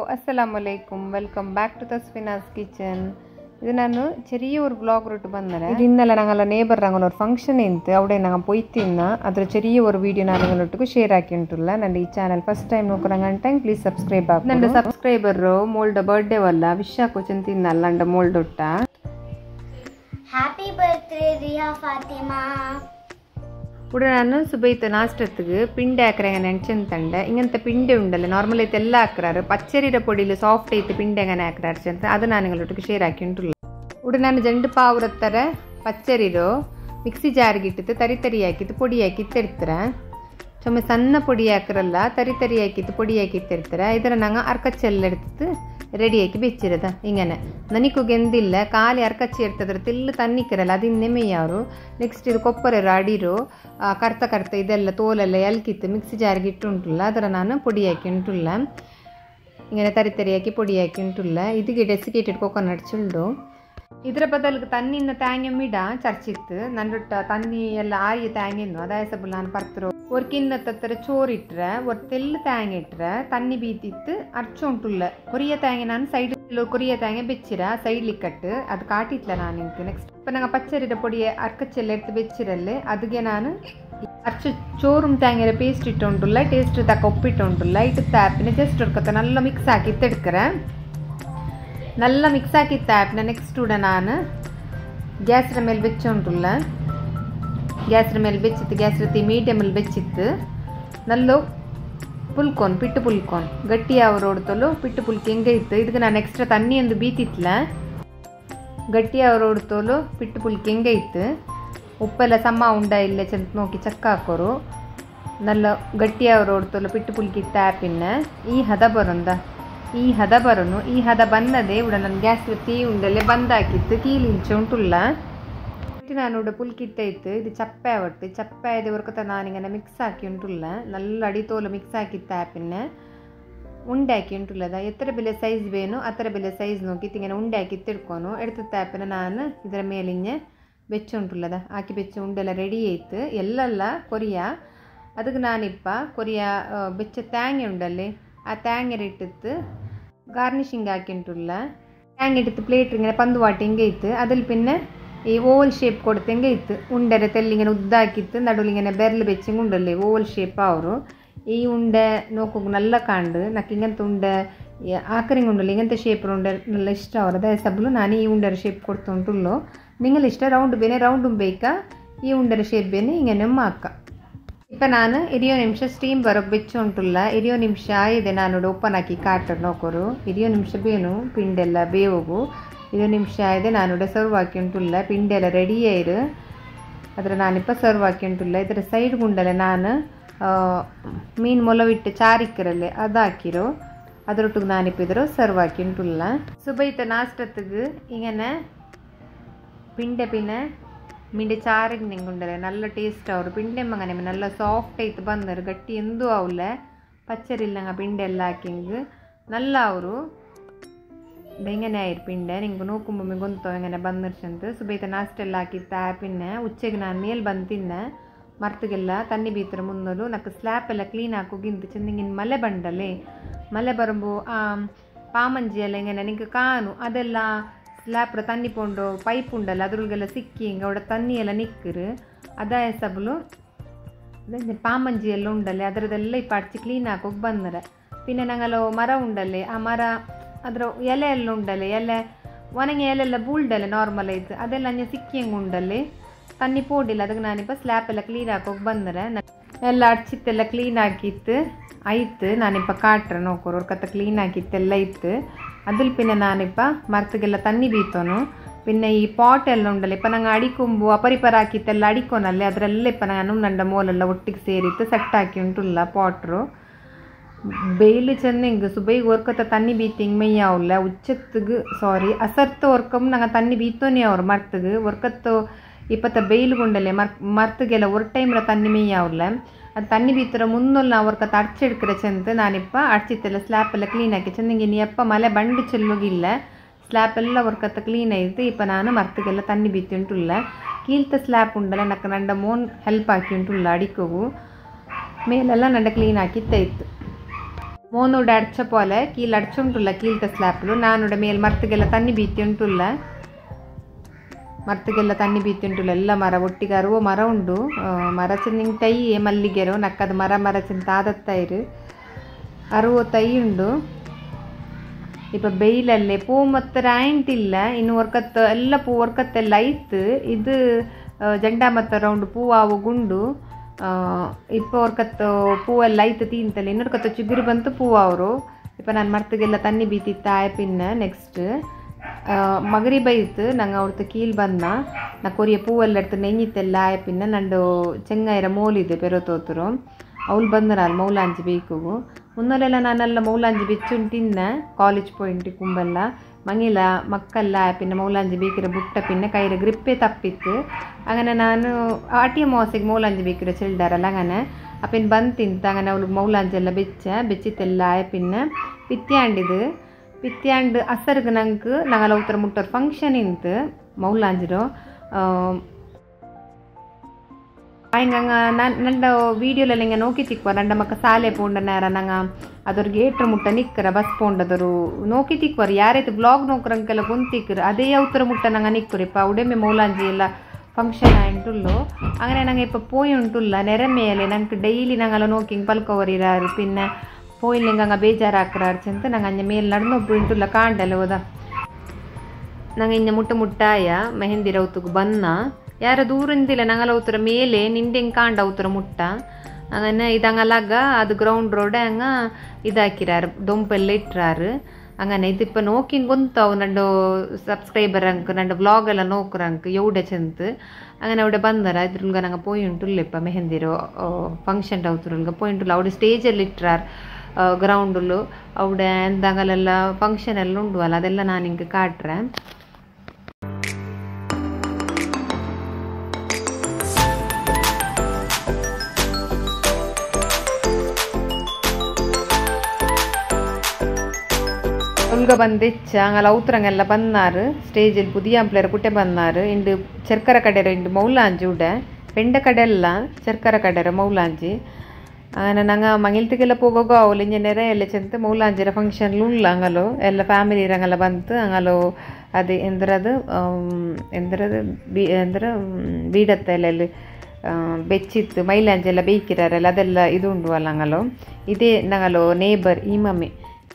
ಅಸ್ಸಲಾಮು ಅಲೈಕುಮ್, welcome back to Tasfinas kitchen. ഇത് ഞാൻ ചെറിയൊരു വ്ളോഗ് റൂട്ട് വന്നത്. ഇത് ഇന്നലെ ഞങ്ങളെ ನೇಬರ್ ഒരു ഫംഗ്ഷൻ ഇന്ന് അവിടെ ഞങ്ങൾ പോയിത്തിന്ന അದ್ರ ചെറിയൊരു വീഡിയോ ഞാൻ നിങ്ങളൊಟ್ಟಿಗೆ ഷെയർ ആക്കിയിട്ടുള്ള. ನನ್ನ ಈ ಚಾನಲ್ ಫಸ್ಟ್ ಟೈಮ್ ನೋಡ್ಕೊಂಡಂಗೆ ಪ್ಲೀಸ್ ಸಬ್ಸ್ಕ್ರೈಬ್ ಆಗಿ. ನನ್ನ ಸಬ್ಸ್ಕ್ರೈಬರ್ ಮೋಲ್ಡ ಬರ್ತ್ಡೇ ವಲ್ಲ ವಿಶ್ ಹಾಕೋಚನ್ ತಿನ್ನಲ್ಲ ಅಂಡ ಮೋಲ್ಡೊಟ್ಟ. Happy birthday Riya Fatima. ഇവിടെ ನಾನು ಸುಬೈತ ನಾಷ್ಟತ್ತಿಗೆ ಪಿಂಡೆ ಹಾಕ್ರೆ ನೆಂಚಂತಂಡ ಇಂಗಂತ ಪಿಂಡೆ ಉಂಡಲ್ಲ ನಾರ್ಮಲ್ ಐತೆ ಎಲ್ಲ ಹಾಕ್ರಾರು ಪಚ್ಚರಿರ ಪೊಡಿಲಿ ಸಾಫ್ಟ್ ಐತೆ ಪಿಂಡೆ അങ്ങനെ ಹಾಕ್ರಾರು ಚಂತ ಅದು ನಾನು ನಿങ്ങളೊಟ್ಟಿಗೆ ಶೇರ್ ಹಾಕಿ ಉಂಟುಲ್ಲ. ഇവിടെ ನಾನು ಜಂಡು ಪಾವುರತ್ತರ ಪಚ್ಚರಿರೋ ಮಿಕ್ಸಿ ಜಾರಿಗಿಟ್ಟಿತ್ತು ತರಿ ತರಿ ಹಾಕಿತ್ತು ಪೊಡಿ ಹಾಕಿತ್ತು ಇರ್ತಾರೆ. ಚೊಮ್ಮೆ ಸಣ್ಣ ಪೊಡಿ ಹಾಕಿರಲ್ಲ ತರಿ ತರಿ ಹಾಕಿತ್ತು ಪೊಡಿ ಹಾಕಿತ್ತು ಇರ್ತಾರೆ. ಇದರ ನಂಗೆ ಅರ್ಕಚ್ಚೆಲ್ಲ എടുത്തിട്ട് റെഡിയാക്കി വെച്ചിരുത്. ഇങ്ങനെ ನನಗೆ ಎಂದಿಲ್ಲ ಖಾಲಿ ಅರ್ಕಚ್ಚಿ ಇರ್ತದ್ರ ತಿಲ್ಲು ತನ್ನಿಕ್ಕಿರಲ್ಲ ಅದಿನ್ನೇ ಮೇಯವರು. ನೆಕ್ಸ್ಟ್ ಇದು ಕೊಪ್ಪರ ಅಡಿರೋ ಕರ್ತ ಇದೆಲ್ಲ ತೋಲೆಲ್ಲ ಎಲ್ಕಿತ್ತು ಮಿಕ್ಸಿ ಜಾರಿಗೆ ಇಟ್ಟುಂಟುಲ್ಲ ಅದರ ನಾನು ಪೊಡಿ ಹಾಕಿ ಉಂಟುಲ್ಲ. ഇങ്ങനെ തരി തരിയാക്കി പൊടിയാക്കി ഉണ്ടുള്ള. ഇത് ഡെസിക്കേറ്റഡ് കോക്കനട്ട് ചുള്ളു. ಇದರ ಬದಲಿಗೆ ತನ್ನಿನ ತೇಂಗ ಚರ್ಚಿತ್ತು ನಂದೊಟ್ಟ ತನ್ನಿ ಎಲ್ಲ ಆರಿಯ ತೇಂಗಿನ್ನು ಅದಾಯಸಬು ನಾನು ಪರ್ತರು ஒரு கிண்ணத்தர சோறு இட்டுற ஒரு தெல்லு தேங்க இட்டுற தண்ணி பீத்திட்டு அரைச்சோண்டுள்ள கொரிய தேங்க நான் சைடு கொரிய தேங்க வெச்சிர சைட்லி கட்டு அது காட்டிட்ல நான் எனக்கு நெக்ஸ்ட் இப்போ நாங்கள் பச்சரிட பொடியை அர்க்கச்செல்ல எடுத்து வெச்சிரல்ல அதுಗೆ ನಾನು ಅರ್ಚ ಚೋರುಮ್ ತೇಂಗರ ಪೇಸ್ಟ್ ಇಟ್ಟುಂಟುಲ್ಲ ಟೇಸ್ಟ್ ತಕ್ಕ ಉಪ್ಪಿಟ್ಟುಂಟುಲ್ಲ ಇಟ್ಟು ತಾಪಿನ ಜಸ್ಟ್ ಹುಡ್ಕತ್ತ ನಲ್ಲ ಮಿಕ್ಸ್ ಹಾಕಿ ತೆಡ್ಕರೆ നല്ല മിക്സ് ആക്കി താപ്പിന നെക്സ്റ്റ് ഇവിടെ ഞാൻ ഗ്യാസിൻ്റെ മേൽ വെച്ചോണ്ടുള്ള ഗ്യാസിൻ്റെ മേൽ വെച്ചിട്ട് ഗ്യാസിൻ്റെ തീ മീഡിയമിൽ വെച്ചിട്ട് നല്ല ಪುಲ್ಕೋನ್ ಪಿಟ್ಟು ಪುಲ್ಕೋನ್ ಗಟ್ಟಿಯಾವರೋಡ್ತಲು ಪಿಟ್ಟು ಪುಲ್ಕಿ ಹೆಂಗೆ ಇತ್ತು ಇದಕ್ಕೆ ನಾನು ಎಕ್ಸ್ಟ್ರಾ ತಣ್ಣಿ ಒಂದು ಬೀತಿತ್ಲ ಗಟ್ಟಿಯಾವರೋಡ್ತಲು ಪಿಟ್ಟು ಪುಲ್ಕಿ ಹೆಂಗೆ ಇತ್ತು ಉಪ್ಪೆಲ್ಲ ಸಮ ಉಂಡ ಇಲ್ಲೇ ಚೆಂತ ನೋಕಿ ಚಕ್ಕ ಹಾಕೋರು നല്ല ಗಟ್ಟಿಯಾವರೋಡ್ತಲು ಪಿಟ್ಟು ಪುಲ್ಕಿ ತಾಪಿನ ಈ ಹದ ಬರೋಂದ ಈ ಹದ ಬರೋನು ಈ ಹದ ಬಂದದೆ ഇവിടെ ನಾನು ಗ್ಯಾಸ್ തീ ಉಂಡಲ್ಲೇ ಬಂದಾಕಿತ್ತು ಕೀಲಿಂಚೆ ಉಂಟುಲ್ಲ ನಾನು ഇവിടെ പുൽക്കിട്ടയിത്ത് ഇത് ചപ്പയാവട്ടെ ചപ്പയായത് ഇവർക്കത്തെ ഞാനിങ്ങനെ മിക്സ് ആക്കി ഉണ്ടുള്ള നല്ല അടിത്തോല് മിക്സ് ആക്കി താപ്പിന്നെ ഉണ്ടാക്കി ഉണ്ടുള്ളത് എത്ര വലിയ സൈസ് വേണോ അത്ര വലിയ സൈസ് നോക്കിയിട്ട് ഇങ്ങനെ ഉണ്ടാക്കി എടുക്കാനോ എടുത്ത താപ്പിനെ ನಾನು ಇದರ ಮೇಲಿಂಗೆ വെച്ചുണ്ടുള്ളത് ആക്കി വെച്ച് ഉണ്ടെല്ലാം ರೆಡಿ ಆಯ್ತು ಎಲ್ಲೆಲ್ಲ ಕೊರಿಯ ಅದಕ್ಕೆ ನಾನಿಪ್ಪ ಕೊರಿಯ ಬೆಚ್ಚ തേങ്ങ ഉണ്ടല്ലേ ആ തേങ്ങ ഇട്ടിട്ട് ഗാർണിഷിങ് ആക്കിയിട്ടുള്ള തേങ്ങ എടുത്ത് പ്ലേറ്റ് ഇങ്ങനെ പന്തുവാട്ടി ഇങ്ങനെ ഇത്ത് അതിൽ പിന്നെ ഈ ഓവൽ ഷേപ്പ് കൊടുത്ത് ഇങ്ങനെ ഇത്ത് ഉണ്ടര തെല്ലിങ്ങനെ ഉದ್ದಾക്കിത്ത് നടുവിലിങ്ങനെ ಬೆರಳು വെച്ചിങ് ഉണ്ടല്ലേ ಓವಲ್ ഷേപ്പ് ಅವರು ഈ ഉണ്ട നോക്കുക നല്ല കാണ്ട് నాకు ഇങ്ങനത്തെ ಉಂಡ ಆಕರಿಂಗ್ ಉಂಡಲ್ಲ ഇങ്ങനത്തെ ഷേപ്പ് ಉಂಡ നല്ല ಇಷ್ಟ ಅವರದ ಸಬ್ಲು ನಾನು ಈ ಉಂಡರ ഷേപ്പ് കൊടുത്തുಂಟುള്ളൂ നിങ്ങൾ ഇഷ്ട ರೌಂಡ್ ಬೇನೆ ರೌಂಡುം ಬೇಕಾ ಈ ಉಂಡರ ഷേപ്പ് ಬೇನೆ ഇങ്ങനെ മാക്ക. ഇപ്പം ನಾನು 20 ನಿಮಿಷ ಸ್ಟೀಮ್ ಬರೋಕ್ಕೆ ಬೆಚ್ಚುಂಟುಲ್ಲ 20 ನಿಮಿಷ ಆಗಿದೆ ನಾನು ಓಪನ್ ಹಾಕಿ ಕಾಟರ್ ನೋಕೋರು 20 ನಿಮಿಷ ಬೇನು ಪಿಂಡೆಲ್ಲ ಬೇವು 20 ನಿಮಿಷ ಆಗಿದೆ ನಾನು ಸರ್ವ್ ಹಾಕಿ ಉಂಟುಲ್ಲ ಪಿಂಡೆಲ್ಲ ರೆಡಿ ಆಯಿರು ಅದರ ನಾನಿಪ್ಪ ಸರ್ವ್ ಹಾಕಿ ಉಂಟುಲ್ಲ ಇದರ ಸೈಡ್ ಗುಂಡಲ್ಲ ನಾನು ಮೀನು ಮೊಲವಿಟ್ಟು ಚಾರಿಕ್ಕರಲ್ಲೇ ಅದು ಹಾಕಿರೋ ಅದರೊಟ್ಟಿಗೆ ನಾನಿಪ್ಪ ಇದ್ರು ಸರ್ವ್ ಹಾಕಿ ಉಂಟುಲ್ಲ. ಸುಬೈತ ನಾಷ್ಟತ್ತಿಗೆ ഇങ്ങനെ ಪಿಂಡೆ ಪಿನೆ ಮಿಂಡೆ ಚಾರಿಗೆ ನಿಂಗುಂಡರೆ നല്ല ಟೇಸ್ಟ್ ಅವರು ಪಿಂಡೆ ಮಗನೆ നല്ല ಸಾಫ್ಟ್ ಐತೆ ಬಂದರು ಗಟ್ಟಿ ಎಂದೂ ಅವಲ್ಲ ಪಚ್ಚರಿಲ್ಲಂಗ ಪಿಂಡೆ ಎಲ್ಲ ಹಾಕಿಂಗ್ നല്ല ಅವರು ಬೆಂಗನೆ ಆಯ್ರು ಪಿಂಡೆ ನಿಂಗೆ ನೋಕುಂಬೊಮ್ಮೆ ಗೊಂತವ ಹೆಂಗನೆ ಬಂದಿರ್ಸಂತ ಸುಬೈತ ನಾಷ್ಟೆಲ್ಲ ಹಾಕಿತ್ತ ಪಿನ್ನೆ ಉಚ್ಚೆಗೆ ನಾನು ಮೇಲೆ ಬಂದು ತಿನ್ನೆ ಮರ್ತಿಗೆಲ್ಲ ತಣ್ಣಿ ಬೀತರ ಮುನ್ನೋಲು ನಕ್ಕೆ ಸ್ಲ್ಯಾಪ್ ಎಲ್ಲ ಕ್ಲೀನ್ ಹಾಕೋಗಿಂತ ಚೆಂದಿಂಗಿನ ಮಳೆ ಬಂಡಲೆ ಮಳೆ ಬರಂಬು ಪಾಮಂಜಿ ಎಲ್ಲ ಹೆಂಗನೆ ನಿಂಗೆ ಕಾನು ಅದೆಲ್ಲ ಸ್ಲ್ಯಾಪ್ರ ತಣ್ಣಿ ಪೊಂಡು ಪೈಪ್ ಉಂಡಲ್ಲ ಅದ್ರೊಳಗೆಲ್ಲ ಸಿಕ್ಕಿ ಹಿಂಗೆ അവിടെ ತಣ್ಣಿಯೆಲ್ಲ ನಿಕ್ಕರು ಅದಾಯ ಸಬಲು ಪಾಮಂಜಿ ಎಲ್ಲ ಉಂಡಲ್ಲೇ ಅದರದೆಲ್ಲ ಇಪ್ಪ ಅಡ್ಚಿ ಕ್ಲೀನ್ ಹಾಕೋಗಿ ಬಂದರೆ പിന്നെ ഞങ്ങൾ മര ഉണ്ടല്ലേ ആ മര ಅದರ ಎಲೆ ಎಲ್ಲ ಉಂಡಲೆ ಎಲೆ ಒಣಗಿ ಎಲೆಲ್ಲ ಬೂಳ್ಡಲೆ ನಾರ್ಮಲ್ ಐತೆ ಅದೆಲ್ಲ ಅಂಜೆ ಸಿಕ್ಕಿಂಗೆ ಉಂಡಲ್ಲಿ ತಣ್ಣಿ ಪೋಡಿಲ್ಲ ಅದಕ್ಕೆ ನಾನಿಪ್ಪ ಸ್ಲ್ಯಾಪ್ ಎಲ್ಲ ಕ್ಲೀನ್ ಹಾಕೋಗಿ ಬಂದರೆ ಎಲ್ಲ ಅಡ್ಚಿತ್ತೆಲ್ಲ ಕ್ಲೀನ್ ಹಾಕಿತ್ತು ಆಯ್ತು ನಾನಿಪ್ಪ ಕಾಟ್ರೆ ನೋಕೋರು ಅವ್ರ ಕತ್ತ ಕ್ಲೀನ್ ಹಾಕಿತ್ತೆಲ್ಲ ಇತ್ತು അതിൽ പിന്നെ ഞാനിപ്പോൾ മരത്തുകെല്ല തണ്ണി ബീത്തോನು പിന്നെ ഈ പോട്ടെല്ലാം ഉണ്ടല്ലോ ഇപ്പം ഞങ്ങൾ അടിക്കുമ്പോൾ അപ്പരിപ്പറാക്കിത്തെല്ലാം അടിക്കോനല്ലേ ಅದರೆಲ್ಲ ഇപ്പം ನಾನು ನನ್ನ ಮೋಲೆಲ್ಲ ಒಟ್ಟಿಗೆ ಸೇರಿತ್ತು ಸೆಟ್ ಹಾಕಿ ಉಂಟುಲ್ಲ ಪಾಟ್ರು ಬೇಯ್ಲು ಚೆಂದಿಂಗ್ ಸುಬೈಗೆ ವರ್ಕತ್ತ ತಣ್ಣಿ ಬೀತಿಂಗ್ മെയ്യാവില്ല ഉച്ചത്തുക്ക് സോറി അസർത്ത് ഓർക്കും ഞങ്ങൾ തണ്ണി ബീത്തോനെ അവർ മരത്തുക്ക് വർക്കത്ത് ഇപ്പോഴത്തെ വെയിൽ കൊണ്ടല്ലേ മരത്തുകെല്ല ഒരു ടൈമിൽ തണ്ണി മെയ്യാവില്ല ಅದು ತಣ್ಣಿ ಬೀತರ ಮುನ್ನೊಲ್ಲ ಅವ್ರಕತ್ತ ಅಡ್ಚೆಡ್ಕರೆ ಚೆಂದ ನಾನಿಪ್ಪ ಅಡ್ಚಿತ್ತೆಲ್ಲ ಸ್ಲ್ಯಾಪ್ ಎಲ್ಲ ಕ್ಲೀನ್ ಹಾಕಿ ಚೆಂದಿಂಗೆ ನೀಯಪ್ಪ ಮಳೆ ಬಂಡು ಚೆಲ್ಲೋಗಿಲ್ಲ ಸ್ಲ್ಯಾಪ್ ಎಲ್ಲ ಅವ್ರಕತ್ತ ಕ್ಲೀನ್ ಆಯಿತು ಇಪ್ಪ ನಾನು ಮರ್ತಿಗೆಲ್ಲ ತಣ್ಣಿ ಬೀತಿ ಉಂಟುಲ್ಲ ಕೀಳ್ತ ಸ್ಲ್ಯಾಪ್ ಉಂಡಲ್ಲ ನಕ್ಕ ನಂಡ ಮೋನ್ ಹೆಲ್ಪ್ ಹಾಕಿ ಉಂಟುಲ್ಲ ಅಡಿಕೋಗು ಮೇಲೆಲ್ಲ ನಂಡ ಕ್ಲೀನ್ ಹಾಕಿತ್ತಾಯಿತು. ಮೋನೋಡ ಅಡ್ಚ ಪೋಲೆ ಕೀಲ್ ಅಡ್ಚುಂಟುಲ್ಲ ಕೀಲ್ತ ಸ್ಲ್ಯಾಪ್ಲು ನಾನುಡ ಮೇಲ್ ಮರ್ತಿಗೆಲ್ಲ ತಣ್ಣಿ ಬೀತಿ ಉಂಟುಲ್ಲ ಮರ್ತಿಗೆಲ್ಲ ತಣ್ಣಿ ಬೀತಿ ಉಂಟುಲ್ಲ ಎಲ್ಲ ಮರ ಒಟ್ಟಿಗೆ ಅರುವ ಮರ ಉಂಡು ಮರ ಚಿನ್ನಿಂಗ್ ತೈ ಮಲ್ಲಿಗೆರು ನಕ್ಕದ ಮರ ಚಿಂತ ಆದತ್ತೈರು ಅರುವ ತೈ ಉಂಡು ಇಪ್ಪ ಬೆಯ್ಲಲ್ಲೇ ಪೂ ಮತ್ತು ಆಯಿಂಟಿಲ್ಲ ಇನ್ನು ಒರ್ಕತ್ತು ಎಲ್ಲ ಪೂ ಒರ್ಕತ್ತೆಲ್ಲ ಐತು ಇದು ಜಂಡ ಮತ್ತು ರೌಂಡ್ ಪೂ ಆವು ಗುಂಡು ಇಪ್ಪ ಒರ್ಕತ್ತು ಪೂವೆಲ್ಲ ಐತು ತೀಂತಲ್ಲ ಇನ್ನೊರ್ಕತ್ತು ಚಿಗುರು ಬಂತು ಪೂ ಅವರು ಇಪ್ಪ ನಾನು ಮರ್ತಿಗೆಲ್ಲ ತಣ್ಣಿ ಬೀತಿತ್ತ ಆಯ್ಪಿನ್ನ ನೆಕ್ಸ್ಟ್ ಮಗರಿ ಬೈತು ನಂಗೆ ಅವ್ರದ್ದು ಕೀಲ್ ಬಂದ ನಾ ಕೊರಿಯ ಪೂವೆಲ್ಲ ಎಡ್ತು ನೆಂಜಿತ್ತೆಲ್ಲ ಆಯ್ಪಿನ್ನ ನಂದು ಚೆಂಗಾಯಿರ ಮೋಲಿದೆ ಪೆರೋತೋತರು ಅವಳು ಬಂದ್ರೆ ಅಲ್ಲಿ ಮೌಲಾಂಜಿ ಬೇಕು ಮುನ್ನಲೆಲ್ಲ ನಾನೆಲ್ಲ ಮೌಲಾಂಜಿ ಬೆಚ್ಚುಂಟಿನ್ನ ಕಾಲೇಜ್ ಪಾಯಿಂಟ್ ಕುಂಬಲ್ಲ ಮಂಗಿಲ ಮಕ್ಕಲ್ಲ ಪಿನ್ನ ಮೌಲಾಂಜಿ ಬೇಕಿರೋ ಬುಟ್ಟ ಪಿನ್ನ ಕೈರ ಗ್ರಿಪ್ಪೇ ತಪ್ಪಿತ್ತು അങ്ങനെ ನಾನು ಆಟಿಯ ಮೋಸಿಗೆ ಮೌಲಾಂಜಿ ಬೇಕಿರೋ ಚಿಲ್ಡಾರಲ್ಲ അങ്ങനെ ಅಪ್ಪಿನ ಬಂದು ತಿಂತ അങ്ങനെ ಅವಳು ಮೌಲಾಂಜಿ ಎಲ್ಲ ಬೆಚ್ಚಿತ್ತೆಲ್ಲ ಪಿನ್ನ ಪಿತ್ಯಾಂಡ್ ಅಸರ್ಗೆ ನಂಗೆ ಉತ್ತರ ಮುಟ್ಟೋರು ಫಂಕ್ಷನ್ ಇಂತು ಮೌಲಾಂಜಿರೋ ಹಿಂಗೆ ನಂಡ ವೀಡಿಯೋಲೆಲ್ಲ ಹಿಂಗೆ ನೋಕಿ ತಿಕ್ವ ನಂಡ ಮಕ್ಕ ಸಾಲೆ ಪೋಂಡನಾರ ನಂಗೆ ಅದ್ರಿಗೆ ಏಟ್ರ ಮುಟ್ಟ ನಿಕ್ಕರ ಬಸ್ ಪೋಂಡದರು ನೋಕಿ ತಿಕ್ವರು ಯಾರೈತೆ ಬ್ಲಾಗ್ ನೋಕ್ರಂಕೆಲ್ಲ ಕುಂತಿಕ್ಕರು ಅದೇ ಉತ್ತರ ಮುಟ್ಟ ನಂಗೆ ನಿಕ್ಕರು ಇಪ್ಪ ಉಡೆಮೆ ಮೌಲಾಂಜಿ ಎಲ್ಲ ಫಂಕ್ಷನ್ ಆಯ್ತುಳ್ಳು അങ്ങനെ ನಂಗೆ ಇಪ್ಪ ಪೋಯಿ ಉಂಟುಲ್ಲ ನೆರೆ ಮೇಲೆ ನಂಗೆ ಡೈಲಿ ನಂಗೆಲ್ಲ ನೋಕಿ ಹಿಂಗೆ ಪಲ್ಕೋವರಿರಾರು ಪಿನ್ನ ಪೋಯಿಲ್ ಹಿಂಗೆ ಹಂಗೆ ಬೇಜಾರು ಹಾಕ್ರಾರು ಚಂತ ನಂಗೆ ಅಂಜೆ ಮೇಲೆ ನಡ್ನೊಬ್ಬರು ಉಂಟುಲ್ಲ ಕಾಂಡಲ್ಲ ಹೋದ ನಂಗೆ ಇಂಜ ಮುಟ್ಟಾಯ ಮೆಹಂದಿ ರೌತಕ್ಕೆ ಬನ್ನ ಯಾರ ದೂರಿಂದಿಲ್ಲ ನಂಗೆಲ್ಲ ಉತ್ತರ ಮೇಲೆ ನಿಂಡೆ ಹಿಂಗೆ ಕಾಂಡ ಉತ್ತರ ಮುಟ್ಟ അങ്ങനെ ഇതങ്ങലക അത് ഗ്രൗണ്ട് റോഡ് അങ്ങ ഇതാക്കിരാറ് ദൊമ്പെല്ലാം ഇട്ടാറ് അങ്ങനെ ഇതിപ്പോൾ നോക്കി ಗೊಂತಾವು ನಂಡು ಸಬ್ಸ್ಕ್ರೈಬರ್ ಅಂಕ್ ನಂಡು ವ್ಲಾಗ್ ಎಲ್ಲ ನೋಕ್ರಂಕ್ ಎವಡೆ ಚೆಂತ അങ്ങനെ അവിടെ ಬಂದರ ಇದ್ರಲ್ಗ ನಂಗೆ ಪೋಯಿ ಉಂಟುಲ್ಲಪ್ಪ ಮೆಹಂದಿರೋ ಫಂಕ್ಷನ್ ಅವತ್ರಲ್ಗ ಪೋಯಿ ಉಂಟುಲ್ಲ അവിടെ ಸ್ಟೇಜಲ್ಲಿ ಇಟ್ಟಾರು ಗ್ರೌಂಡಲ್ಲು അവിടെ ಎಂದಂಗಲೆಲ್ಲ ಫಂಕ್ಷನ್ ಎಲ್ಲ ಉಂಡು ಅಲ್ಲ ಅದೆಲ್ಲ ನಾನು ಹಿಂಗೆ ಕಾಟ್ರೆ ಉಲ್ಗ ಬಂದೆಚ್ಚ ಅಂಗಲ ಔತ್ರಂಗೆಲ್ಲ ಬಂದಾರು ಸ್ಟೇಜಲ್ಲಿ ಪುದಿಯ ಅಂಪ್ಲೇರ್ ಕುಟ್ಟೆ ಬಂದಾರು ಇಂಡು ಚೆರ್ಕರ ಕಡೆರ ಇಂಡು ಮೌಲಾಂಜಿ ಉಡೆ ಪೆಂಡ ಕಡೆಲ್ಲ ಚೆರ್ಕರ ಕಡೆರ ಮೌಲಾಂಜಿ അങ്ങനെ ನಂಗೆ ಮಂಗಿಲ್ತಿಗೆಲ್ಲ ಹೋಗೋಗೋ ಅವಳು ಇಂಜಿನಿಯರೇ ಎಲ್ಲ ಚೆಂತ ಮೌಲಾಂಜಿರ ಫಂಕ್ಷನ್ಲು ಉಲ್ಲ ಅಂಗಲು ಎಲ್ಲ ಫ್ಯಾಮಿಲಿ ಇರಂಗೆಲ್ಲ ಬಂತು ಅಂಗಲು ಅದು ಎಂದ್ರದು ಬೀಡತ್ತ ಎಲ್ಲ ಬೆಚ್ಚಿತ್ತು ಮೈಲಾಂಜಿ ಎಲ್ಲ ಬೇಯ್ಕಿರಾರಲ್ಲ ಅದೆಲ್ಲ ಇದು ಉಂಡು ಅಲ್ಲ ಅಂಗಲು ಇದೇ ನಂಗಲು ನೇಬರ್ ಈ ಮಮ್ಮಿ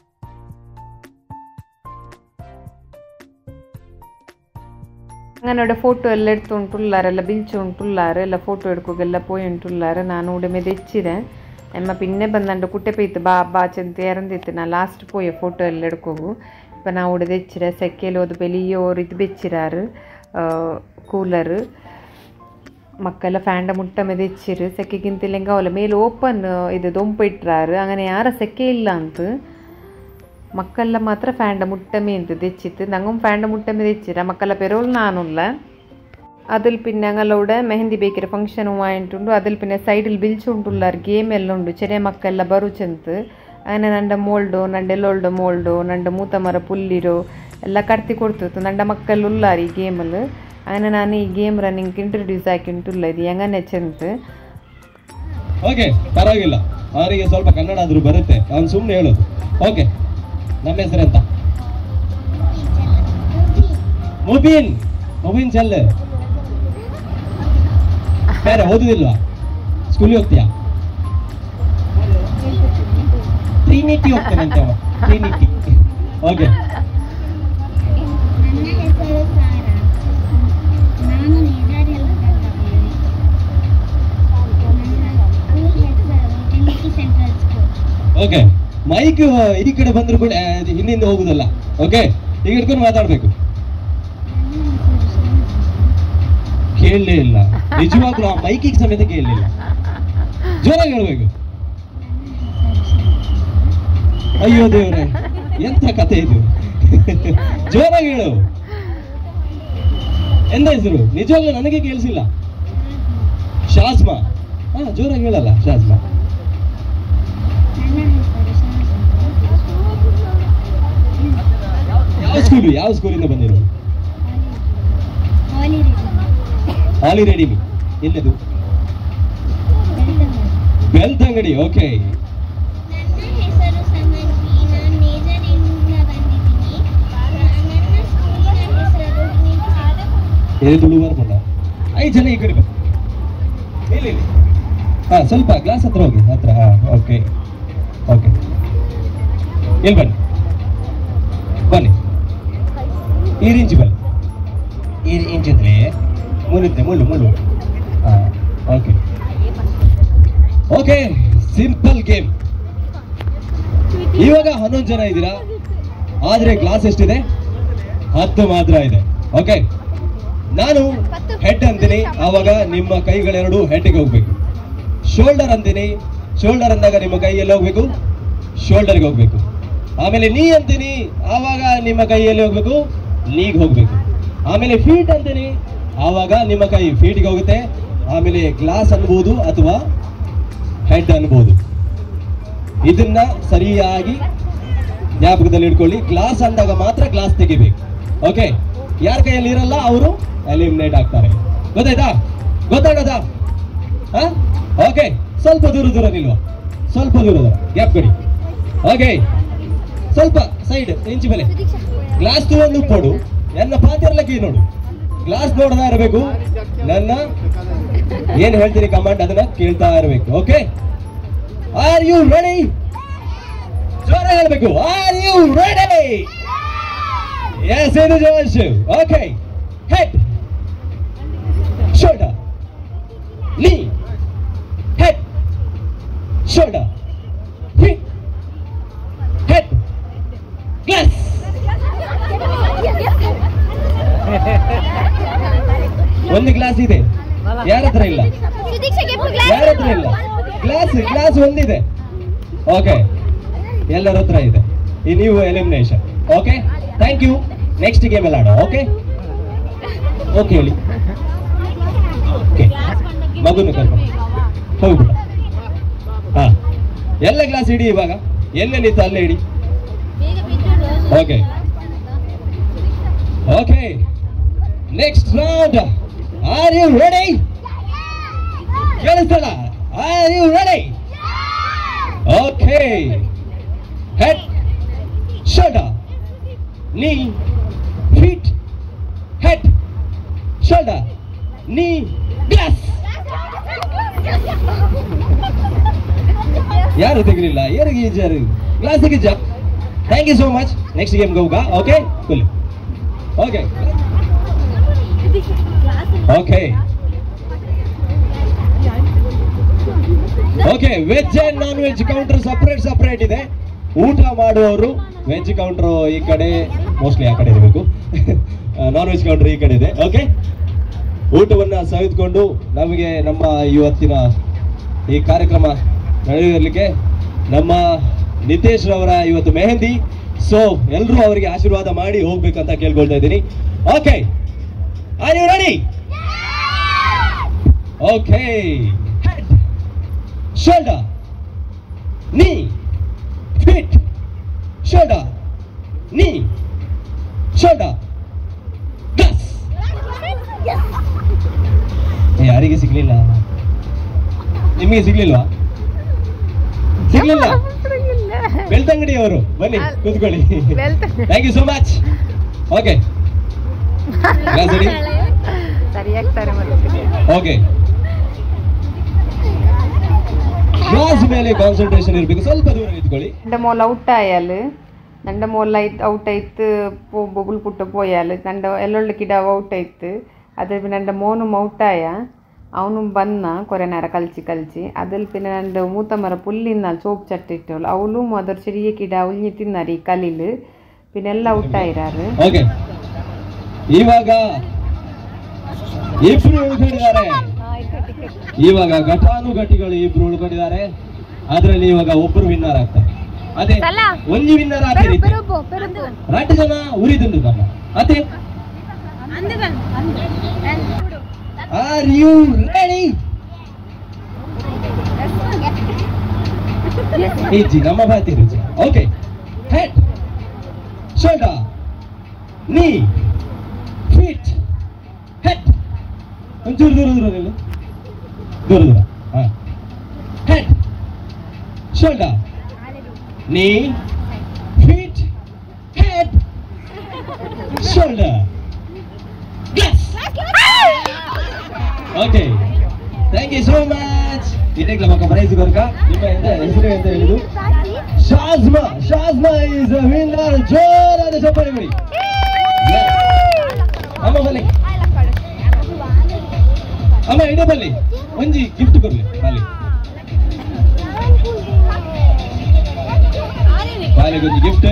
അങ്ങനെ ഫോട്ടോ എല്ലാം എടുത്തുകൊണ്ടുള്ളാറ് എല്ലാം ബിൽച്ചുകൊണ്ടുള്ളാറ് എല്ലാം ഫോട്ടോ എടുക്കുകയെല്ലാം പോയി ഉണ്ടുള്ളാറ് ನಾನು ഉടമೆ തെച്ചിരെ എമ്മ പിന്നെ ಬಂದಂಡು ಕುಟ್ಟೆ ಪೈತು ಬಾ ಚೆಂತ ಇರಂದಿತ್ತು ನಾ ಲಾಸ್ಟ್ ಪೋಯ ಫೋಟೋ ಎಲ್ಲ ಎಡ್ಕೋಗು ಇಪ್ಪ ನಾ ಉಡೆ ತೆಚ್ಚಿರೆ ಸೆಕೆಯಲ್ಲಿ ಹೋದ ಬೆಲಿಯೋರು ಇದು ಬೆಚ್ಚಿರಾರು ಕೂಲರ್ ಮಕ್ಕೆಲ್ಲ ಫ್ಯಾಂಡ ಮುಟ್ಟಮೆ ತೆಚ್ಚಿರು ಸೆಕೆಗಿಂತಿಲ್ಲ ಹೆಂಗೆ ಅವಲ್ಲ ಮೇಲೆ ಓಪನ್ ಇದು ದೊಂಪು ಇಟ್ಟಾರು അങ്ങനെ ಯಾರ ಸೆಕೆ ಇಲ್ಲ ಅಂತ ಮಕ್ಕಳ ಮಾತ್ರ ಫ್ಯಾಂಡ ಮುಟ್ಟಮೆ ಅಂತ ತೆಚ್ಚಿತ್ತು ನಂಗೂ ಫ್ಯಾಂಡ ಮುಟ್ಟಮೆ ತೆಚ್ಚಿರ ಮಕ್ಕಳ ಪೆರೋಲ್ ನಾನುಲ್ಲ അതിൽ പിന്നെ ഞങ്ങളുടെ മെഹന്തി ബേക്കറി ഫംഗ്ഷൻ ആയിട്ടുണ്ട് അതിൽ പിന്നെ സൈഡിൽ ബിൽച്ചുണ്ടുള്ളാർ ഗെയിം എല്ലാം ഉണ്ട് ചെറിയ മക്കളെല്ലാം ബറുചെന്ത് അങ്ങനെ ನಂಡ ಮೋಲ್ಡು ನಂಡ ಎಲ್ಲೋಲ್ಡು ಮೋಲ್ಡು ನಂಡ ಮೂತ ಮರ ಪುಲ್ಲಿರೋ ಎಲ್ಲ ಕಟ್ತಿ ಕೊಡ್ತಿತ್ತು ನಂಡ ಮಕ್ಕಳು ಉಲ್ಲಾರ ಈ ಗೇಮಲ್ಲಿ അങ്ങനെ ನಾನು ಈ ಗೇಮ್ ರನ್ನಿಂಗ್ ಇಂಟ್ರೊಡ್ಯೂಸ್ ಆಗಿಂಟುಲ್ಲ ಇದು ಹೆಂಗನೆ ಚೆಂತ ಓಕೆ ಪರವಾಗಿಲ್ಲ ಅವರಿಗೆ ಸ್ವಲ್ಪ ಕನ್ನಡ ಆದ್ರೂ ಬರುತ್ತೆ ಅವ್ನು ಸುಮ್ಮನೆ ಹೇಳೋದು ಓಕೆ ನಮ್ಮ ಹೆಸರೆಂತ ಮುಬೀನ್ ಚೆಲ್ಲೆ ಬೇರೆ ಓದುದಿಲ್ವಾ ಸ್ಕೂಲಿಗೆ ಹೋಗ್ತೀಯಾ ಟ್ರಿನಿಟಿ ಹೋಗ್ತಾನಂತೆ ಅವ ಟ್ರಿನಿಟಿ ಓಕೆ ಓಕೆ ಮೈಕ್ ಈ ಕಡೆ ಬಂದ್ರು ಕೂಡ ಹಿಂದಿಂದ ಹೋಗುದಲ್ಲ ಓಕೆ ಈಗ ಹಿಡ್ಕೊಂಡು ಮಾತಾಡ್ಬೇಕು ಕೇಳಲೇ ಇಲ್ಲ ನಿಜವಾಗ್ಲೂ ಆ ಮೈಕಿಗೆ ಸಮೇತ ಕೇಳಲಿಲ್ಲ ಜೋರಾಗಿ ಹೇಳ್ಬೇಕು ಅಯ್ಯೋ ದೇವ್ರೆ ಎಂತ ಕತೆ ಇದು ಜೋರಾಗಿ ಹೇಳು ಎಂದ ಹೆಸರು ನಿಜವಾಗ್ಲೂ ನನಗೆ ಕೇಳಿಸಿಲ್ಲ ಶಾಸ್ಮಾ ಜೋರಾಗಿ ಹೇಳಲ್ಲ ಶಾಸ್ಮಾ ಯಾವ ಸ್ಕೂಲಿಂದ ಬಂದಿರೋ ಹಾಲಿ ರೆಡಿಮಿ ಎಲ್ಲದು ಬೆಳ್ತಂಗಡಿ ಓಕೆ ಇದು ತುಳು ಬರ್ಬೋದ 5 ಜನ ಈ ಕಡೆ ಬನ್ನಿ. ಇಲ್ಲಿ ಹಾ ಸ್ವಲ್ಪ ಗ್ಲಾಸ್ ಹತ್ರ ಹೋಗಿ ಹತ್ರ. ಹಾ ಓಕೆ ಓಕೆ ಇಲ್ಲಿ ಬನ್ನಿ ಬನ್ನಿ ಈ ಇಂಚು ಬನ್ನಿ ಈ ಇಂಚಿದ್ರೆ ಮುಳ್ಳಿದ್ದೆ ಮುಳ್ಳು ಹಾ ಓಕೆ ಓಕೆ ಸಿಂಪಲ್ ಗೇಮ್. ಇವಾಗ 11 ಜನ ಇದ್ದೀರಾ, ಆದ್ರೆ ಗ್ಲಾಸ್ ಎಷ್ಟಿದೆ? 10 ಮಾತ್ರ ಇದೆ. ಓಕೆ ನಾನು ಹೆಡ್ ಅಂತೀನಿ, ಆವಾಗ ನಿಮ್ಮ ಕೈಗಳೆರಡು ಹೆಡ್ಗೆ ಹೋಗ್ಬೇಕು. ಶೋಲ್ಡರ್ ಅಂತೀನಿ, ಶೋಲ್ಡರ್ ಅಂದಾಗ ನಿಮ್ಮ ಕೈ ಎಲ್ಲಿ ಹೋಗ್ಬೇಕು? ಶೋಲ್ಡರ್ಗೆ ಹೋಗ್ಬೇಕು. ಆಮೇಲೆ ನೀ ಅಂತೀನಿ, ಆವಾಗ ನಿಮ್ಮ ಕೈ ಎಲ್ಲಿ ಹೋಗ್ಬೇಕು? ನೀಗೆ ಹೋಗ್ಬೇಕು. ಆಮೇಲೆ ಫೀಟ್ ಅಂತೀನಿ, ಆವಾಗ ನಿಮ್ಮ ಕೈ ಫೀಟ್ಗೆ ಹೋಗುತ್ತೆ. ಆಮೇಲೆ ಗ್ಲಾಸ್ ಅನ್ಬೋದು ಅಥವಾ ಹೆಡ್ ಅನ್ಬೋದು. ಇದನ್ನ ಸರಿಯಾಗಿ ಜ್ಞಾಪಕದಲ್ಲಿ ಇಟ್ಕೊಳ್ಳಿ. ಗ್ಲಾಸ್ ಅಂದಾಗ ಮಾತ್ರ ಗ್ಲಾಸ್ ತೆಗಿಬೇಕು. ಓಕೆ, ಯಾರ ಕೈಯಲ್ಲಿ ಇರಲ್ಲ ಅವರು ಎಲಿಮಿನೇಟ್ ಆಗ್ತಾರೆ. ಗೊತ್ತಾಗದಾ? ಓಕೆ, ಸ್ವಲ್ಪ ದೂರ ನಿಲ್ವಾ, ಸ್ವಲ್ಪ ದೂರ ಗ್ಯಾಪ್ ಕೊಡಿ. ಓಕೆ, ಸ್ವಲ್ಪ ಸೈಡ್ ಇಂಚು ಮೇಲೆ ಗ್ಲಾಸ್ ತಗೊಂಡು ಕೊಡು. ನನ್ನ ಪಾತಿರ್ಲಕ್ಕೆ ನೋಡು, ಗ್ಲಾಸ್ ನೋಡ್ತಾ ಇರಬೇಕು. ನನ್ನ ಏನ್ ಹೇಳ್ತೀನಿ ಕಮಾಂಡ್ ಅದನ್ನ ಕೇಳ್ತಾ ಇರಬೇಕು. Okay, are you ready? ಜೋರ ಹೇಳ್ಬೇಕು, ಆರ್ ಯು ರೆಡಿ? ಎಸ್, ಇದು ಜೋಶ್. Okay, head, shoulder, knee, head, shoulder, feet, head, glass. ಒಂದು ಗ್ಲಾಸ್ ಇದೆ, ಯಾರ ಹತ್ರ ಇಲ್ಲ? ಯಾರ ಹತ್ರ ಇಲ್ಲ? ಗ್ಲಾಸ್ ಒಂದಿದೆ. ಓಕೆ, ಎಲ್ಲರ ಹತ್ರ ಇದೆ. ಈ ನೀವು elimination. Okay, thank you. Next game ಎಲ್ಲ ಆಡೋ. ಓಕೆ ಓಕೆ ಹೇಳಿ. ಓಕೆ, ಮಗುನು ಕರ್ಕೊಂಡು ಹೋಗ್ಬಿಡ. ಹಾ, ಎಲ್ಲ ಗ್ಲಾಸ್ ಇಡಿ. ಇವಾಗ ಎಲ್ಲೆಲ್ಲಿತ್ತು ಅಲ್ಲೇ ಇಡಿ. Okay okay, next round. Are you ready? ಕೇಳಿಸ್ತಲ್ಲ? Are you ready? Okay, head, shoulder, knee, feet, head, shoulder, knee, glass. ಯಾರು ತೆಗಿಲಿಲ್ಲ? ಯಾರಿಗೆ ಈಜಾರು? ಗ್ಲಾಸ್ ತೆಗಿಜ. Thank you so much. Next game ಹೋಗ. Okay, full. Okay okay okay, veg and non veg counter separate ಇದೆ. ಊಟ ಮಾಡುವವರು ವೆಜ್ ಕೌಂಟರ್ ಈ ಕಡೆ, ಮೋಸ್ಟ್ಲಿ ಆ ಕಡೆ ಇರಬೇಕು. ನಾನ್ ವೆಜ್ ಕೌಂಟರ್ ಈ ಕಡೆ ಇದೆ. ಓಕೆ, ಊಟವನ್ನ ಸವಿದುಕೊಂಡು ನಮಗೆ ನಮ್ಮ ಇವತ್ತಿನ ಈ ಕಾರ್ಯಕ್ರಮ ನಡೆಯಲಿಕ್ಕೆ ನಮ್ಮ ನಿತೇಶ್ ರವರ ಇವತ್ತು ಮೆಹಂದಿ. ಸೊ ಎಲ್ಲರೂ ಅವರಿಗೆ ಆಶೀರ್ವಾದ ಮಾಡಿ ಹೋಗ್ಬೇಕಂತ ಕೇಳ್ಕೊಳ್ತಾ ಇದ್ದೀನಿ. Okay, are you ready? Okay, head, shoulder, knee, feet, shoulder, knee, shoulder, glass. ಯಾರಿಗೆ ಸಿಗ್ಲಿಲ್ಲ? ನಿಮಗೆ ಸಿಗ್ಲಿಲ್ವಾ? ಸಿಗ್ಲಿಲ್ಲ? ಬೆಳ್ತಂಗಡಿ ಅವರು ಬನ್ನಿ ಕೂತ್ಕೊಳ್ಳಿ. Thank you so much. Okay, okay, glass ಮೇಲೆ ಕಾನ್ಸಂಟ್ರೇಷನ್ ಇರಬೇಕು. ಸ್ವಲ್ಪ ದೂರ ನಿಂತ್ಕೊಳ್ಳಿ. ನಂಡ ಮೋಲ ಔಟ್ ಆಯಾಲು, ನಂಡ ಮೋಲ ಔಟ್ ಆಯ್ತು, ಬೊಬುಲ್ ಪುಟ್ಟ ಪೋಯಾಲು, ನಂಡ ಎಲ್ಲೊಳ್ಳು ಕಿಡ ಔಟ್ ಆಯ್ತು. ಅದ್ರ ನಂಡ ಮೋನು ಔಟಾಯ, ಅವನು ಬನ್ನ ಕೊರೆ ನೇರ ಕಲ್ಚಿ ಅದಲ್ಲಿ ಪಿನ ನಂದು ಮೂತ ಮರ ಪುಲ್ಲಿನ ಸೋಪ್ ಚಟ್ಟಿಟ್ಟವಳು ಅವಳು ಮೊದಲು ಚೆರಿಯ ಕಿಡ ಉಳ್ಳಿ ತಿನ್ನರಿ ಕಲೀಲು ಪಿನೆಲ್ಲ ಔಟಾಯಿರಾರು. ಓಕೆ, ಇವಾಗ ಇಬ್ರು ಉಳ್ಕೊಂಡಿದ್ದಾರೆ. ಇವಾಗ ಘಟಾನುಘಟಿಗಳು ಇಬ್ರು ಉಳ್ಕೊಂಡಿದ್ದಾರೆ. ಅದರಲ್ಲಿ ಇವಾಗ ಒಬ್ಬರು ವಿನ್ನರ್ ಆಗ್ತಾರೆ. ಅದೇ ಒಂಜಿ ವಿನ್ನರ್ ಆಗ್ತೀರಿ. 2 ಜನ ಉರಿದುಂಡು ನಮ್ಮ ಅದೇ. R you ready? ಈಜಿ ನಮ್ಮ ಬಾತಿ ರುಚಿ. Okay, head, shoulder, knee, feet, head. ಒಂಚೂರು ದೂರ. Head, shoulder, knee, feet, head, shoulder, glass. Okay thank you so much. ಇದಕ್ಕೆ ನಮ್ಮ ಪ್ರೈಸ್ ಬರ್ಕ ನಿಮ್ಮ ಹೆಸರು ಅಂತ ಹೇಳಿದ್ದು ಶಾಜ್ಮಾ ಇಸ್ ಅ ವಿನ್ನರ್. ಜೋರಾದ ಚಪ್ಪಾಳೆ ಕೊಡಿ. ಅಮ್ಮ ಬನ್ನಿ, ಅಮ್ಮ ಇಡ ಬನ್ನಿ, ಒಂಜಿ ಗಿಫ್ಟ್ ಕೊಡ್ಲಿ ಬಾಲಿ ಬಾಲಿಗೊಂದು gift.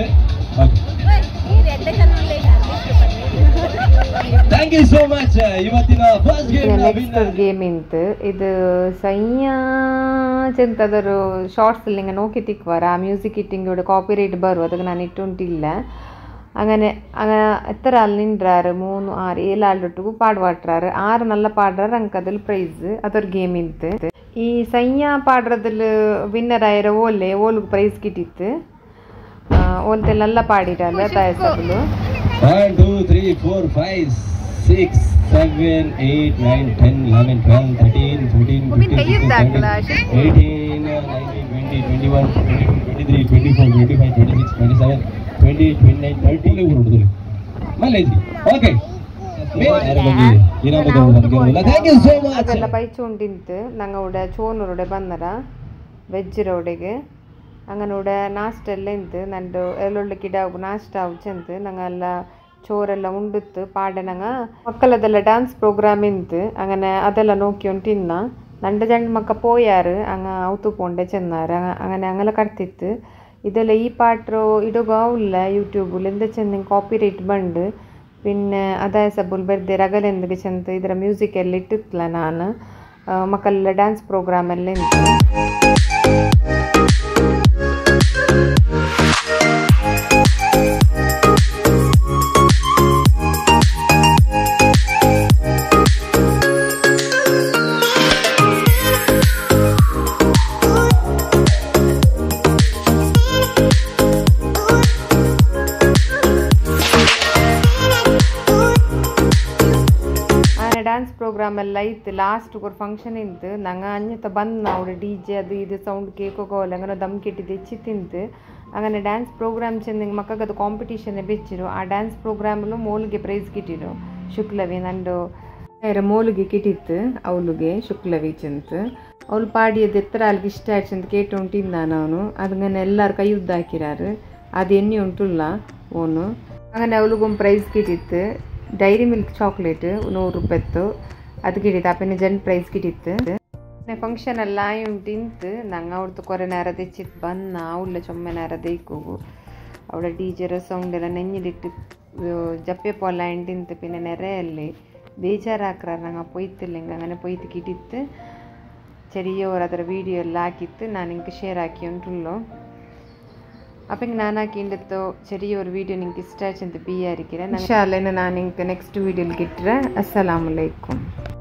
Thank you so much. ಇವತ್ತಿನ ಫಸ್ಟ್ ನೆಕ್ಸ್ಟ್ ಗೇಮ್ ಇಂತು ಇದು ಸೈಯಾ ಚೆಂತದರು ಶಾರ್ಟ್ಸ್ ഇല്ല നോക്കി തിക്വാര ആ മ്യൂസിക് ഇട്ടിങ്ങോട് കോപ്പിറൈറ്റ് ബറും അതൊക്കെ ഞാൻ ഇട്ടുണ്ടില്ല. അങ്ങനെ എത്ര ആൾ നിன்றாரு 3 6 7 ആളൊട്ടുಗೂ പാടുവാട്ടാറ്. 6 നല്ല പാടുறாரு ಅಂಕ അതിൽ ಪ್ರೈಸ್. ಅದರ ಗೇಮ್ ಇಂತು ಈ ಸೈಯಾ ಪಾಡ್ರದಲ್ಲಿ ವಿನ್ನರ್ ಆಯ್ರ ಓಲ್ಗೆ ಪ್ರೈಸ್ ಕಿಟ್ಟಿತ್ತು. ಓಲ್ತೆ നല്ല പാടിരಲ್ಲ ತಾಯಸಗಳು. 1 2 3 4 5 6 7 8 9 10 11 12 13 14 15 16 17 18 19 20 21 22 23 24 25 26 27 20 29 30 ಊರುಡು ಮಲ್ಲೇಜಿ. Okay thank you so much. ಅದೆಲ್ಲ പൈച്ചുകൊണ്ടിന്ത് ഞങ്ങളുടെ ചോറിനോടെ ബന്നര വെജ്ജിരോടെಗೆ അങ്ങനോടെ ನಾಷ್ಟ ಎಲ್ಲ ಇಂತು ನಂದು ಎಲ್ಲೊಳ್ಳೆ ಗಿಡ ನಾಷ್ಟ ಆವುಚಂತ ನಂಗೆಲ್ಲ ചോറെല്ലാം ഉണ്ടിത്ത് പാടനങ്ങ മക്കളതെല്ലാം ഡാൻസ് പ്രോഗ്രാം ಇಂತು അങ്ങനെ അതെല്ലാം നോക്കിയോണ്ട് തിന്ന രണ്ട് ജണ്ട് മക്ക പോയാറ് അങ്ങ ഔത്തു പോണ്ടേ ചെന്നാറ് അങ്ങനെ അങ്ങനെ കടത്തിತ್ತು. ಇದೆಲ್ಲ ಈ ಪಾಟ್ರು ಇಡೋಗಾವಿಲ್ಲ ಯೂಟ್ಯೂಬಲ್ಲಿ ಎಂದ ಚೆಂದ ಕಾಪಿರೈಟ್ ಬಂದು പിന്നെ ಅದಾಯ ಸಬ್ಬುಲ್ ಬರ್ದೆ ರಗಲೆಂದಿಗೆ ಚೆಂದ ಇದರ ಮ್ಯೂಸಿಕ್ ಎಲ್ಲ ಇಟ್ಟಿತ್ತಲ್ಲ ನಾನು ಮಕ್ಕಳೆಲ್ಲ ಡ್ಯಾನ್ಸ್ ಪ್ರೋಗ್ರಾಮ್ ಎಲ್ಲ ಇಂತು. ಡ್ಯಾನ್ಸ್ ಪ್ರೋಗ್ರಾಮ್ ಎಲ್ಲ ಇತ್ತು. ಲಾಸ್ಟ್ ಒಂದು ಫಂಕ್ಷನ್ ಇಂತು ನಂಗೆ ಅನ್ಯತ ಬಂದು ನಾವು DJ ಅದು ಇದು ಸೌಂಡ್ ಕೇಕೋಲ್ಲ അങ്ങനെ ದಮ್ ಕೆಟ್ಟಿದ್ದು ಹೆಚ್ಚಿ ತಿಂತು. അങ്ങനെ ಡ್ಯಾನ್ಸ್ ಪ್ರೋಗ್ರಾಮ್ ಚೆಂದ ಮಕ್ಕಗದು ಕಾಂಪಿಟೇಷನ್ ಬೆಚ್ಚಿರು. ಆ ಡ್ಯಾನ್ಸ್ ಪ್ರೋಗ್ರಾಮಲ್ಲೂ ಮೋಲಿಗೆ ಪ್ರೈಸ್ ಕಿಟ್ಟಿರು. ಶುಕ್ಲವಿ ನಂದು ಮೋಲಿಗೆ ಕಿಟ್ಟಿತ್ತು ಅವಳಿಗೆ ಶುಕ್ಲವಿ ಚೆಂತ ಅವಳು ಪಾಡಿಯದು ಎತ್ತರ ಅಲ್ಲಿಗೆ ಇಷ್ಟ ಆಯ್ತು ಅಂತ ಕೇಟು ಉಂಟಿಂದ ನಾನು ಅದങ്ങനെ ಎಲ್ಲರೂ ಕೈ ಉದ್ದ ಹಾಕಿರಾರು. ಅದು ಎಣ್ಣೆ ಉಂಟುಲ್ಲ ಓನು. അങ്ങനെ ಅವಳಿಗೊಂದು ಪ್ರೈಸ್ ಕಿಟ್ಟಿತ್ತು. ಡೈರಿ ಮಿಲ್ಕ್ ಚಾಕ್ಲೇಟ್ 100 ರೂಪಾಯಿತ್ತು ಅದು ಕಿಟ್ಟಿತ್ತು. ಅಪ್ಪನ ಜನ್ ಪ್ರೈಸ್ ಕಿಟ್ಟಿತ್ತು. ಫಂಕ್ಷನ್ ಎಲ್ಲ ಉಂಟಿಂತು ನಂಗೆ ಅವ್ರದ್ದು ಕೊರೆ ನೇರ ತೆಚ್ಚಿತ್ತು ಬನ್ನ ಅವಳ ಚೊಮ್ಮೆ ನೇರ ದೇಕೋಗು ಅವಳ DJ ಸೌಂಡ್ ಎಲ್ಲ ನೆഞ്ഞിലിട്ട് ജപ്പെ പോല ഉണ്ടിന്ത്. പിന്നെ നിറയല്ലേ ಬೇಜಾರಾಕ್ರಾರ ನಂಗೆ ಪೊಯ್ತಿಲ್ಲ ಹಿಂಗೆ അങ്ങനെ ಪೊಯ್ತು ಕಿಟ್ಟಿತ್ತು. ചെറിയോರು ಅದರ ವೀಡಿಯೋ ಎಲ್ಲ ಹಾಕಿತ್ತು ನಾನು ಹಿಂಗೆ ಶೇರ್ ಹಾಕಿ ಉಂಟುಳ್ಳೋ. അപ്പം ഞാൻ ആക്കിയിട്ട് ചെറിയൊരു വീഡിയോ നിങ്ങൾക്ക് ഇഷ്ടമായിട്ട് ബി ആയിരിക്കും. ഇൻഷാ അല്ലാ ഞാൻ നിങ്ങൾക്ക് നെക്സ്റ്റ് വീഡിയോയിൽ കിട്ടുക. അസ്സലാമു അലൈക്കും.